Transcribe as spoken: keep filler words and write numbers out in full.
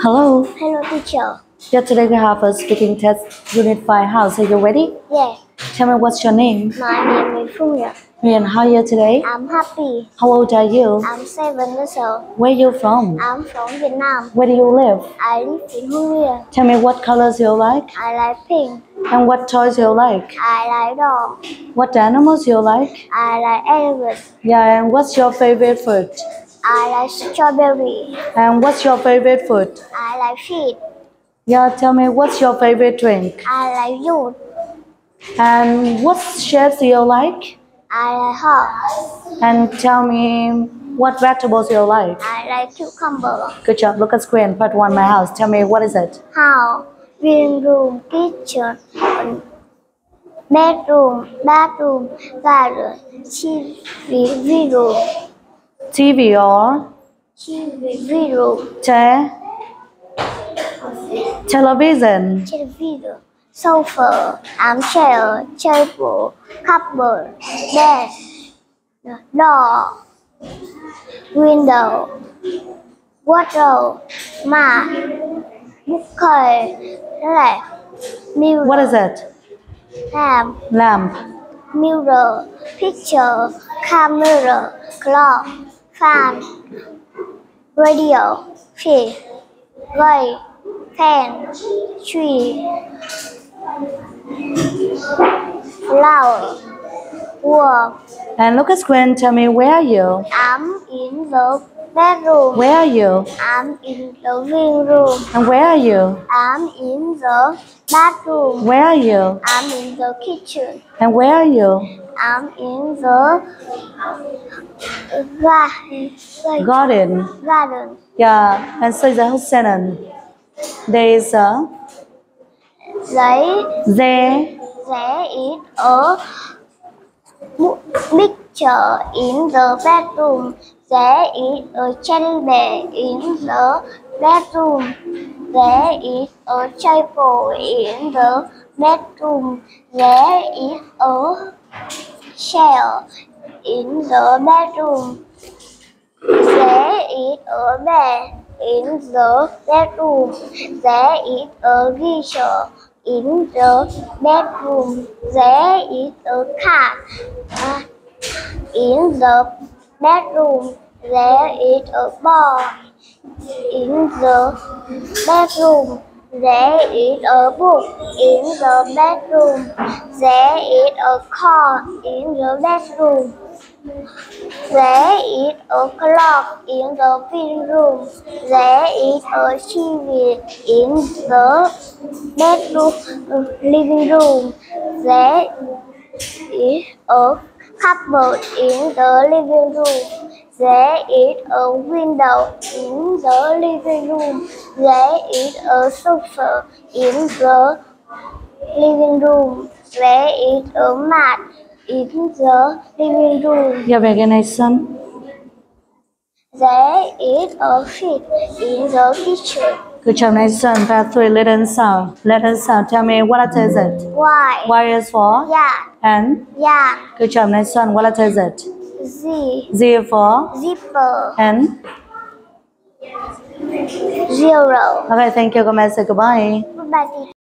Hello. Hello, teacher. Yeah, today we have a speaking test, Unit five. House. Are you ready? Yes. Tell me what's your name? My name is Fuya. And how are you today? I'm happy. How old are you? I'm seven years old. Where are you from? I'm from Vietnam. Where do you live? I live in Hungary. Tell me what colors you like I like pink. and what toys you like. I like dog. What animals you like? I like elephant. Yeah, and what's your favorite food? I like strawberry. And what's your favorite food? I like fish. Yeah, tell me what's your favorite drink? I like youth. And what shapes do you like? I like horse. And tell me what vegetables you like. I like cucumber. Good job. Look at screen. Part one, my house. Tell me what is it? House, living room, kitchen, bedroom, bathroom, garden, T V room, T V or T V room, te- television. television, sofa, armchair, table, cupboard, bed, door, window, wardrobe, mat, bookcase, lamp, mirror, What is it? lamp, Lamp. mirror, picture, camera, clock, fan, radio, fish, light, pen, tree, flower, wall. And look at screen. Tell me where are you? I'm in the bedroom. Where are you? I'm in the living room. And where are you? I'm in the bathroom. Where are you? I'm in the kitchen. And where are you? I'm in the garden. Garden. garden. Yeah. And say the whole sentence. There is a There, there there is a picture in the bedroom. There is a teddy bear in the bedroom. There is a table in the bedroom. There is a chair in the bedroom. There is a bed in the bedroom. There is a geyser in the bedroom. There is a cat uh, in the bedroom. There is a boy in the bedroom. There is a book in the bedroom. There is a car in the bedroom. There is a clock in the bedroom. There is a T V in the bedroom, living room. There is a cupboard in the living room. There is a window in the living room. There is a sofa in the living room. There is a mat in the living room. your veganation. There is a fish in the kitchen. Good job, Nathan. Part three, letter sound. Letter sound. Tell me what letter is it? Y. Y is for Yeah. and. Yeah. Good job, Nathan. What letter is it? Z. Z for Zipper. and. Zero. Okay, thank you. Come and say goodbye. Goodbye.